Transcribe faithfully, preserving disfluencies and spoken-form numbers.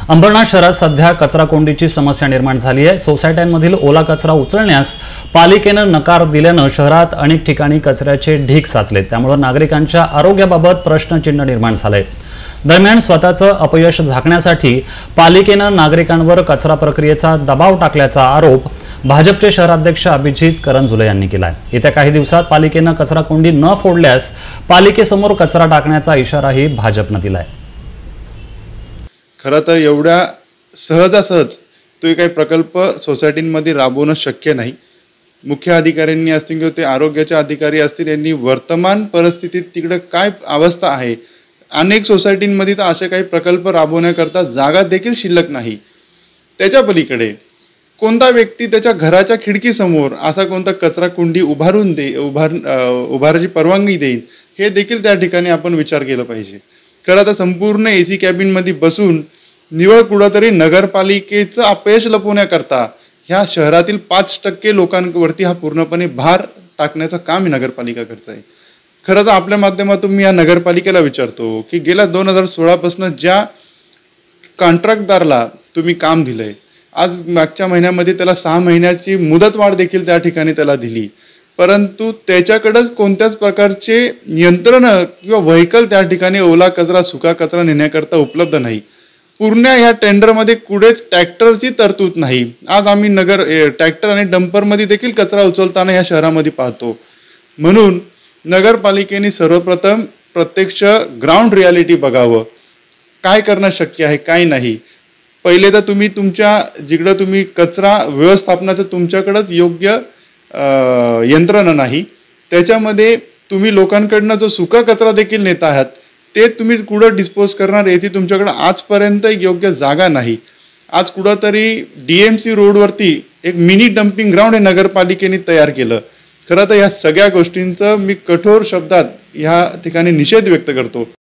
अंबरनाथ शहरात सध्या कचरा कोंडीची समस्या निर्माण झाली आहे। सोसायट्यांमधील ओला कचरा उचलण्यास पालिकेनं नकार दिल्यानं शहरात अनेक ठिकाणी कचऱ्याचे ढीग साचले, त्यामुळे नागरिकांच्या आरोग्याबाबत प्रश्नचिन्ह निर्माण झाले। दरम्यान स्वतःचं अपयश झाकण्यासाठी पालिकेनं नागरिकांवर कचरा प्रक्रियेचा दबाव टाकल्याचा आरोप भाजपचे शहराध्यक्ष अभिजित करंजुले यांनी केलाय। येत्या काही दिवसात पालिकेनं कचरा कोंडी न फोडल्यास पालिकेसमोर कचरा टाकण्याचा इशाराही भाजपनं दिलाय। खरं तर एवढ्या सहजासहज तो काही प्रकल्प सोसायटींमध्ये राबवणं शक्य नाही। मुख्य अधिकाऱ्यांनी असतील किंवा ते आरोग्याचे अधिकारी असतील, यांनी वर्तमान परिस्थितीत तिकडे काय अवस्था आहे, अनेक सोसायटींमध्ये तर असे काही प्रकल्प राबवण्याकरता जागा देखील शिल्लक नाही। त्याच्या पलीकडे कोणता व्यक्ती त्याच्या घराच्या खिडकीसमोर असा कोणता कचरा कुंडी उभारून दे उभार उभाराची परवानगी देईल, हे देखील त्या ठिकाणी आपण विचार केला पाहिजे। खरं तर संपूर्ण एसी कॅबिन मध्ये बसून निवळ कुठेतरी नगरपालिकेचं अपयश लपवण्याकरता ह्या शहरातील पाच टक्के लोकांवरती हा पूर्णपणे भार टाकण्याचं काम नगरपालिका करत आहे। खरं तर आपल्या माध्यमातून मी या नगरपालिकेला विचारतो की गेल्या दोन हजार सोळा पासून ज्या कॉन्ट्रॅक्टदारला तुम्ही काम दिलंय, आज मागच्या महिन्यामध्ये त्याला सहा महिन्याची मुदतवाढ देखील त्या ठिकाणी त्याला दिली, परंतु त्याच्याकडेच कोणत्याच प्रकारचे यंत्रण किंवा व्हेकल त्या ठिकाणी ओला कचरा सुका कचरा नेण्याकरता उपलब्ध नाही। पूर्ण या टेंडरमध्ये कुठेच ट्रॅक्टरची तरतूद नाही। आज आम्ही नगर ट्रॅक्टर आणि डंपरमध्ये देखील कचरा उचलताना या शहरामध्ये पाहतो। म्हणून नगरपालिकेने सर्वप्रथम प्रत्यक्ष ग्राउंड रियालिटी बघावं, काय करणं शक्य आहे काय नाही। पहिले तर तुम्ही तुमच्या जिकडे तुम्ही कचरा व्यवस्थापनाचं तुमच्याकडेच योग्य यंत्रणा नाही, त्याच्यामध्ये तुम्ही लोकांकडनं जो सुका कचरा देखील नेत आहात ते तुम्ही कुठं डिस्पोज करणार याची तुमच्याकडे आजपर्यंत योग्य जागा नाही। आज कुठंतरी डीएमसी रोडवरती एक मिनी डम्पिंग ग्राउंड हे नगरपालिकेने तयार केलं। खरं तर या सगळ्या गोष्टींचा मी कठोर शब्दात या ठिकाणी निषेध व्यक्त करतो।